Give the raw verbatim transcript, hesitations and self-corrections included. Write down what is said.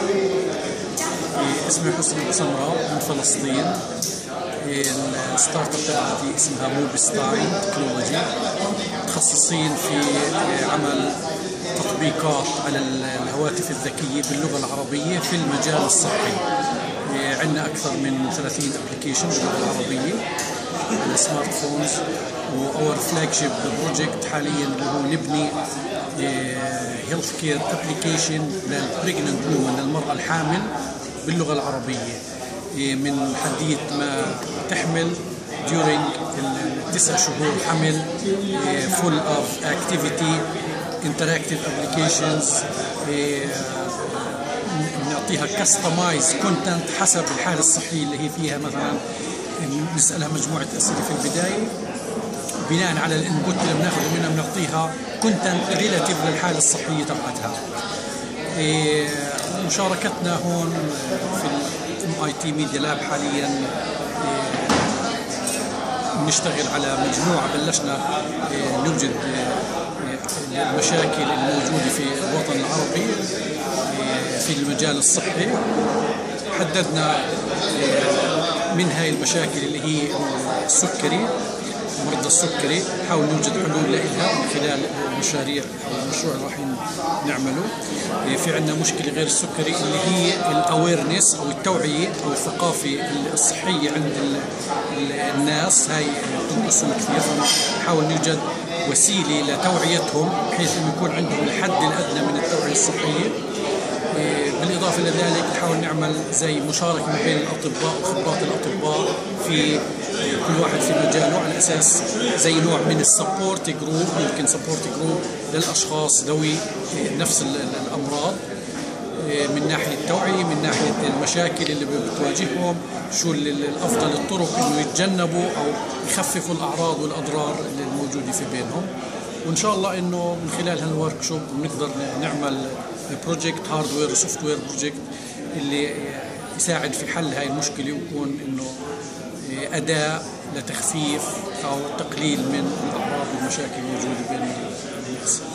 اسمي حسني سمراء من فلسطين. الستارت اب تبعتي اسمها موبستاين تكنولوجي، متخصصين في عمل تطبيقات على الهواتف الذكية باللغة العربية في المجال الصحي. عندنا أكثر من ثلاثين ابلكيشن باللغة العربية على سمارت فونز، وأور فلاج شيب بروجكت حاليا اللي هو نبني هيلث كير ابلكيشن للبريجننت وومن، للمرأة الحامل باللغة العربية، من حديث ما تحمل during التسع شهور حمل، full of activity interactive applications، بنعطيها كاستمايز كونتنت حسب الحالة الصحية اللي هي فيها. مثلا نسألها مجموعة أسئلة في البداية، بناء على الانبوت اللي بناخذه منها بنعطيها كونتنت ريلاتيف للحالة الصحية تبعتها. مشاركتنا هون في ام اي تي ميديا لاب حاليا نشتغل على مجموعة، بلشنا نوجد المشاكل الموجودة في الوطن العربي في المجال الصحي. حددنا من هاي المشاكل اللي هي السكري، مرضى السكري، نحاول نوجد حلول لها من خلال مشاريع المشروع اللي راح نعمله. في عندنا مشكلة غير السكري اللي هي الاويرنس او التوعية او الثقافة الصحية عند الناس، هاي تنقصهم كثير، فنحاول نوجد وسيلة لتوعيتهم بحيث انه يكون عندهم الحد الادنى من التوعية الصحية. بالإضافة إلى ذلك نحاول نعمل زي مشاركة ما بين الأطباء وخبرات الأطباء في كل واحد في مجاله، على أساس زي نوع من السبورت جروب، يمكن سبورت جروب للأشخاص ذوي نفس الأمراض، من ناحية التوعية، من ناحية المشاكل اللي بتواجههم، شو الأفضل الطرق إنه يتجنبوا أو يخففوا الأعراض والأضرار اللي الموجودة في بينهم. وإن شاء الله إنه من خلال هالورك شوب بنقدر نعمل بروجكت هاردوير وسوفت وير بروجكت اللي يساعد في حل هاي المشكلة، ويكون إنه أداة لتخفيف أو تقليل من الأعراض والمشاكل الموجودة بين الناس.